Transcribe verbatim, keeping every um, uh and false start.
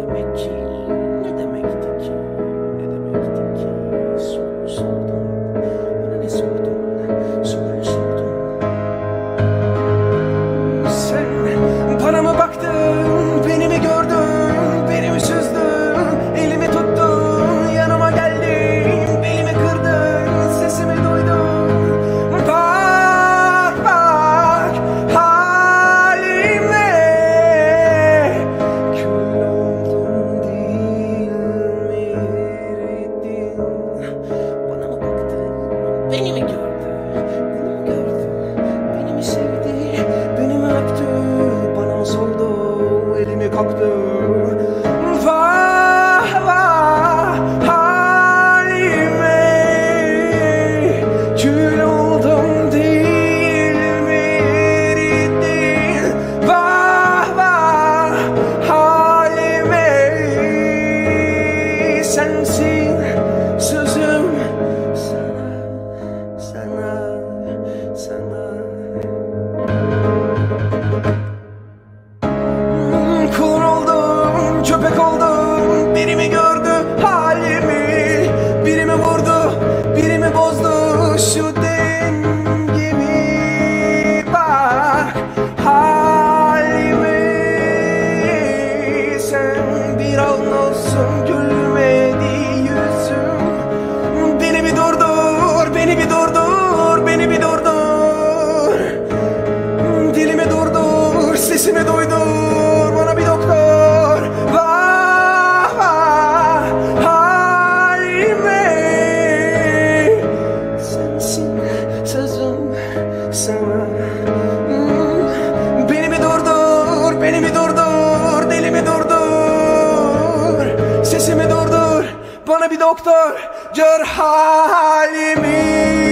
demek ki, ne demekti ki, ne demekti ki? Soru sordum, bana ne sordun, soru sordum. Sen bana mı baktın, beni mi gördün, beni mi süzdün, elimi tuttun, yanıma geldin, belimi kırdın, sesimi duydun. Bak bak halime, kül oldum değil mi eridin? Bana mı baktın, beni mi gördün, beni mi gördün, beni mi sevdi, beni mi öptü, bana mı sordu, elimi kaptı. Vah vah halime, kül oldum değil mi eridin? Vah vah halime, sensin sözüm sana, sana, sana. Kulun oldum, köpek oldum, biri mi gördü halimi, biri mi vurdu, biri mi bozdu şu dengemi? Bak halime, sen bir an olsun gülmedi yüzüm. Beni bir durdur, beni bir durdur, beni bir durdur, dilimi durdur, sesimi duydur, bana bir doktor. Vah vah halime, sensin sözüm sana. Hmm, Beni bir durdur, beni bir durdur, dilimi durdur, sesimi durdur, bana bir doktor, gör halimi.